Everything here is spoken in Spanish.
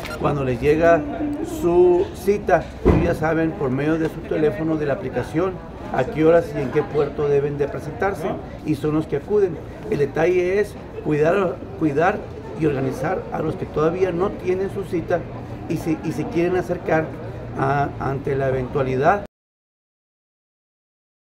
Cuando les llega su cita, ellos ya saben por medio de su teléfono, de la aplicación, a qué horas y en qué puerto deben de presentarse, y son los que acuden. El detalle es cuidar y organizar a los que todavía no tienen su cita y se quieren acercar ante la eventualidad